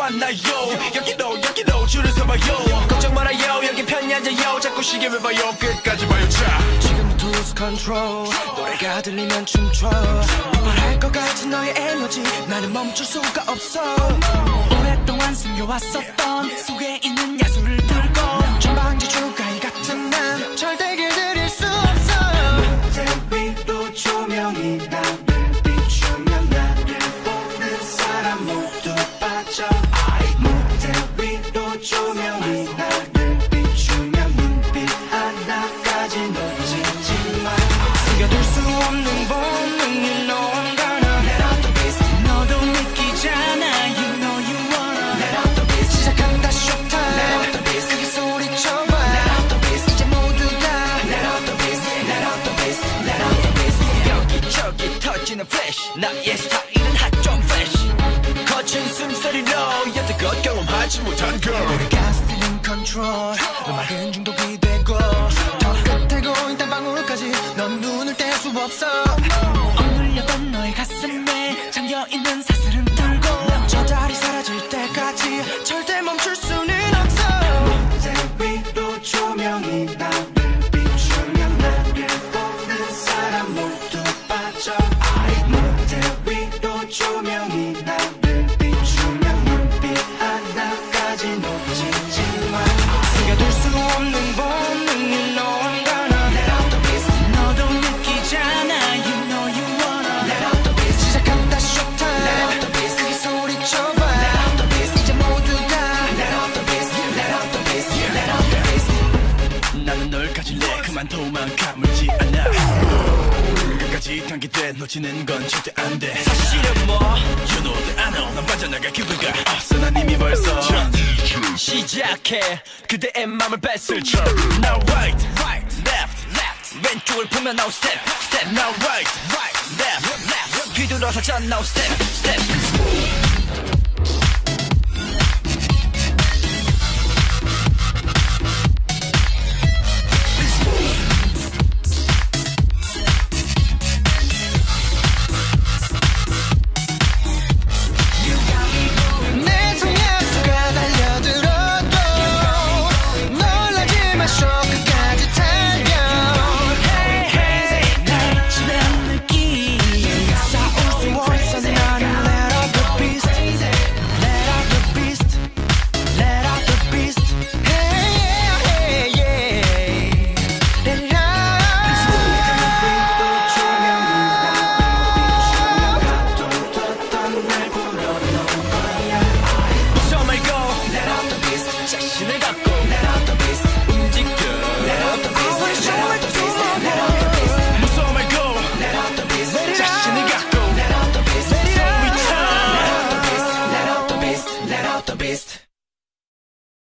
만나요. 여기로 줄을 서봐요. 걱정 말아요. 여기 편히 앉아요. 자꾸 시계를 봐요. 끝까지 봐요. 자, 지금부터 lose control. 노래가 들리면 춤춰. 폭발할 것 같은 너의 에너지 나는 멈출 수가 없어. 오랫동안 숨겨왔었던 속에 있는 야수를 들고 전방지 주가이 같은 난 절대 길들일 수 없어. 무대 위로 조명이 나를 비추면 나를 보는 사람 모두 빠져. 무대 위로 조명이 나를 비추면 눈빛 하나까지 놓치지 마. 숨겨둘 수 없는 본능이 너무가나. Let out the beast. 너도 느끼잖아. You know you wanna. Let out the beast. 시작한다 showtime. Let out the beast. 크게 소리쳐봐. Let out the beast. 이제 모두 다 Let out the beast. Let out the beast. Let out the beast. 여기저기 터지는 flash. 나의 스타일은 hot 좀 fresh. 거친 숨소리로 여태껏 경험하지 못한 girl. 우리가 stealing control. 음악은 중독이 되고 저 끝에 고인 땀방울까지 넌 눈을 뗄 수 없어. 억눌렸던 너의 가슴에 잠겨있는 사슬은 들고 저 달이 사라질 때까지 절대 멈출 수는 없어. 무대 위로 조명이 나를 비추면 나를 보는 사람 모두 빠져. 무대 위로 조명이 나를 비추면 눈빛 하나까지 놓치지 마. 숨겨둘 수 없는 본능이 너무가나. Let out the beast. 너도 느끼잖아. You know you wanna. Let out the beast. 시작한다 showtime. Let out the beast. 크게 소리쳐봐. Let out the beast. 이제 모두 다 Let out the beast. Let out the beast. Let out the beast. 나는 널 가질래. 그만 도망가물지 않아. 끝까지 단계돼 놓치는 건 절대 안 돼. 사실은 뭐 You know that I know. 난 빠져나갈 기회가 없어. 난 이미 벌써 시작해 그대의 맘을 뺏을 쳐. Now right, left, 왼쪽을 보면 now step, now right, left, 뒤돌아서 전 now step.